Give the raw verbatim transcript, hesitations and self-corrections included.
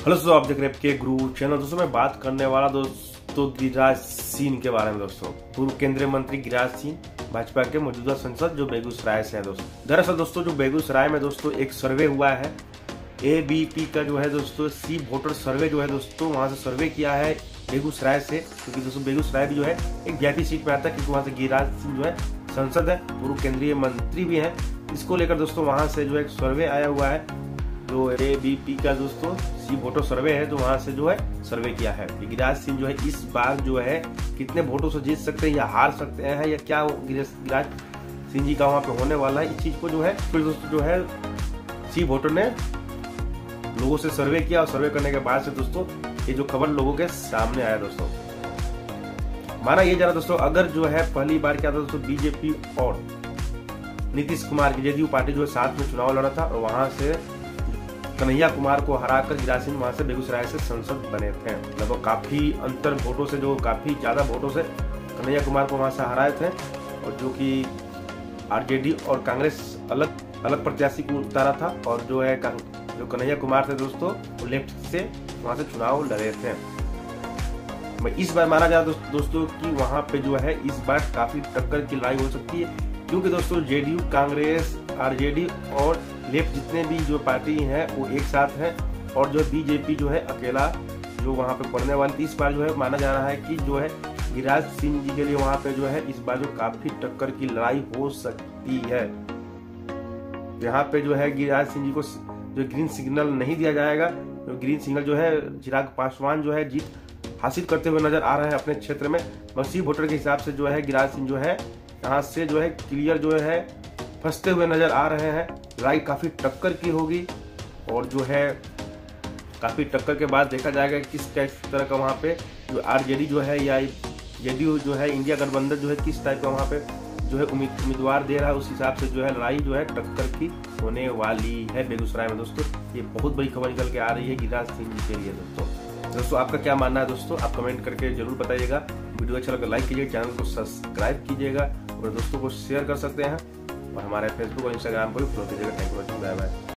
Hello दोस्तों, आप देख रहे हैं के गुरु चैनल। दोस्तों मैं बात करने वाला दोस्तों गिरिराज सिंह के बारे में। दोस्तों पूर्व केंद्रीय मंत्री गिरिराज सिंह भाजपा के मौजूदा सांसद जो बेगूसराय से है। दोस्तों दरअसल दोस्तों जो बेगूसराय में दोस्तों एक सर्वे हुआ है, ए बी पी का जो है दोस्तों सी वोटर सर्वे जो है दोस्तों वहां से सर्वे किया है बेगूसराय से, क्योंकि दोस्तों बेगूसराय भी जो है एक वीआईपी सीट में आता है, क्योंकि वहां से गिरिराज सिंह जो है संसद है, पूर्व केंद्रीय मंत्री भी है। इसको लेकर दोस्तों वहां से जो एक सर्वे आया हुआ है, जो ए बी पी का दोस्तों सी वोटर सर्वे है, तो वहां से जो है सर्वे किया है कि गिरिराज सिंह जो है इस बार जो है कितने वोटों से जीत सकते हैं या हार सकते हैं, या क्या गिरिराज सिंह जी का वहां पे होने वाला है। इस चीज को जो है फिर दोस्तों जो है सी वोटर ने लोगों से सर्वे किया, और सर्वे करने के बाद से दोस्तों ये जो खबर लोगों के सामने आया। दोस्तों माना ये जा रहा दोस्तों, अगर जो है पहली बार क्या था दोस्तों, बीजेपी और नीतीश कुमार की जेडीयू पार्टी जो है साथ में चुनाव लड़ा था, और वहां से कन्हैया कुमार को हराकर गिरिराज सिंह वहां से बेगूसराय से संसद बने थे। लगभग काफी अंतर वोटों से, जो काफी ज्यादा वोटों से कन्हैया कुमार को वहां से हराए थे, और जो कि आरजेडी और कांग्रेस अलग अलग प्रत्याशी को उतारा था, और जो है जो कन्हैया कुमार थे दोस्तों वो लेफ्ट से वहां से चुनाव लड़े थे। इस बार माना जा दोस्त, दोस्तों कि वहां पे जो है इस बार काफी टक्कर की लड़ाई हो सकती है, क्योंकि दोस्तों जेडीयू, कांग्रेस, आरजेडी और लेफ्ट जितने भी जो पार्टी हैं वो एक साथ हैं, और जो बीजेपी जो है अकेला जो वहां पे पड़ने वाली थी। इस बार जो है माना जा रहा है कि जो है गिरिराज सिंह जी के लिए वहां पे जो है इस बार जो काफी टक्कर की लड़ाई हो सकती है। यहाँ पे जो है गिरिराज सिंह जी को जो ग्रीन सिग्नल नहीं दिया जाएगा, जो ग्रीन सिग्नल जो है चिराग पासवान जो है जीत हासिल करते हुए नजर आ रहे हैं अपने क्षेत्र में। मसीह वोटर के हिसाब से जो है गिरिराज सिंह जो है यहाँ से जो है क्लियर जो है फंसते हुए नजर आ रहे हैं। लड़ाई काफी टक्कर की होगी, और जो है काफी टक्कर के बाद देखा जाएगा किस किस तरह का वहाँ पे जो आरजेडी जो है या जेडीयू जो है इंडिया गठबंधन जो है किस टाइप का वहाँ पे जो है उम्मीदवार दे रहा है, उस हिसाब से जो है लड़ाई जो है टक्कर की होने वाली है बेगूसराय में। दोस्तों ये बहुत बड़ी खबर निकल के आ रही है गिरिराज सिंह जी के लिए। दोस्तों दोस्तों आपका क्या मानना है दोस्तों, आप कमेंट करके जरूर बताइएगा। वीडियो अच्छा लगा लाइक कीजिएगा, चैनल को सब्सक्राइब कीजिएगा, और दोस्तों को शेयर कर सकते हैं, और हमारे फेसबुक और इंस्टाग्राम को भी फॉलो कीजिएगा। Thank you, bye bye.